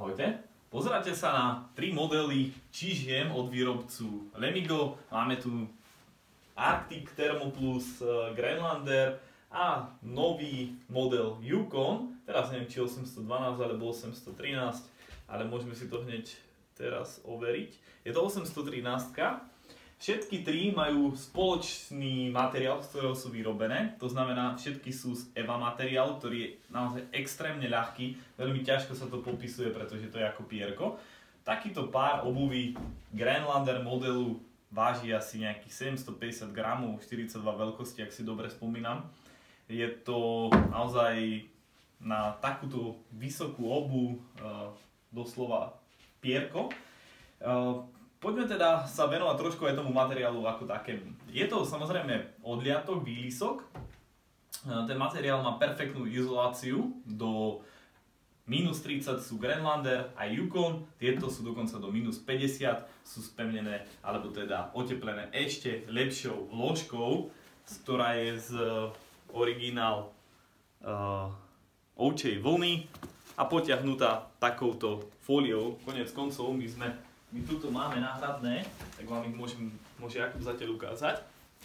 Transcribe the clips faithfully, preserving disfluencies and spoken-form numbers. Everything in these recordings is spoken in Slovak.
Ahojte. Pozeráte sa na tri modely čížiem od výrobcu Lemigo. Máme tu Arctic Thermoplus Greenlander a nový model Yukon. Teraz neviem, či osemstodvanásť alebo osemstotrinásť, ale môžeme si to hneď teraz overiť. Je to osemstotrinásť. Všetky tri majú spoločný materiál, z ktorého sú vyrobené. To znamená, všetky sú z EVA materiálu, ktorý je naozaj extrémne ľahký. Veľmi ťažko sa to popisuje, pretože to je ako pierko. Takýto pár obuvy Greenlander modelu váži asi nejakých sedemstopäťdesiat gramov, štyridsaťdva veľkosti, ak si dobre spomínam. Je to naozaj na takúto vysokú obuv doslova pierko. Poďme teda sa venovať trošku aj tomu materiálu ako takému. Je to samozrejme odliatok, výlisok. Ten materiál má perfektnú izoláciu. Do mínus tridsať sú Greenlander a Yukon. Tieto sú dokonca do mínus päťdesiat. Sú spevnené, alebo teda oteplené ešte lepšou vložkou, ktorá je z originál uh, ovčej vlny a potiahnutá takouto fóliou. Konec koncov my sme My tuto máme náhradné, tak vám ich môžem, môže Jakub zatiaľ ukázať.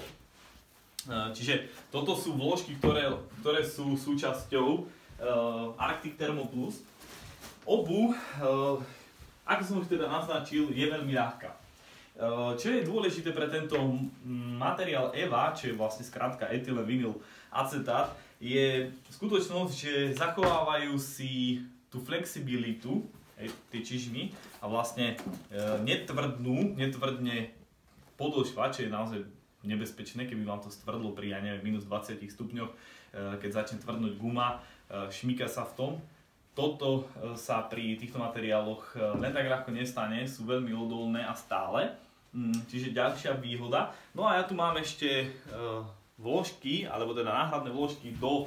Čiže toto sú vložky, ktoré, ktoré sú súčasťou uh, Arctic Thermoplus. Obuv, uh, ako som už teda naznačil, je veľmi ľahká. Uh, čo je dôležité pre tento materiál EVA, čo je vlastne skrátka etylevinyl acetát, je skutočnosť, že zachovávajú si tú flexibilitu tie čižmy a vlastne e, netvrdnú, netvrdne podĺžva, čo je naozaj nebezpečné, keby vám to stvrdlo pri, ja neviem, minus dvadsiatich stupňoch, e, keď začne tvrdnúť guma, e, šmýka sa v tom. Toto e, sa pri týchto materiáloch e, len tak ľahko nestane, sú veľmi odolné a stále, mm, čiže ďalšia výhoda. No a ja tu mám ešte e, vložky, alebo teda náhradné vložky do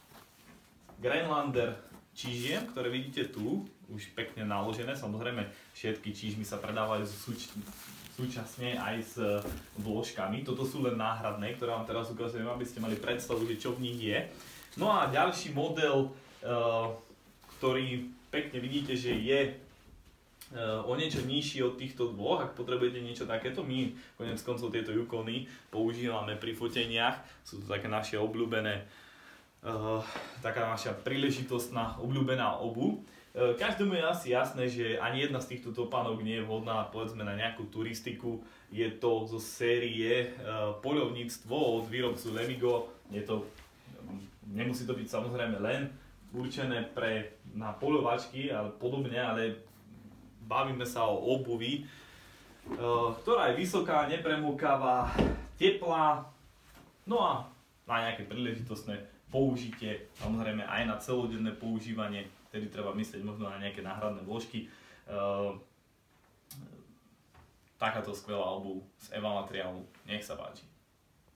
Greenlander čížiem, ktoré vidíte tu, už pekne naložené. Samozrejme, všetky čížmy sa predávajú súč súčasne aj s vložkami. Toto sú len náhradné, ktoré vám teraz ukazujem, aby ste mali predstavu, že čo v nich je. No a ďalší model, uh, ktorý pekne vidíte, že je uh, o niečo nižší od týchto dvoch. Ak potrebujete niečo takéto, my konec koncov tieto Yukony používame pri foteniach. Sú to také naše obľúbené, uh, taká naša príležitostná obľúbená obuv. Každému je asi jasné, že ani jedna z týchto topánok nie je vhodná povedzme na nejakú turistiku. Je to zo série uh, poľovníctvo od výrobcu Lemigo. Je to, nemusí to byť samozrejme len určené pre, na poľovačky ale podobne, ale bavíme sa o obuvi, uh, ktorá je vysoká, nepremúkavá, teplá, no a na nejaké príležitostné použitie, samozrejme aj na celodenné používanie. Tedy treba myslieť možno na nejaké náhradné vložky. Uh, takáto skvelá obuv z EVA materiálu. Nech sa páči.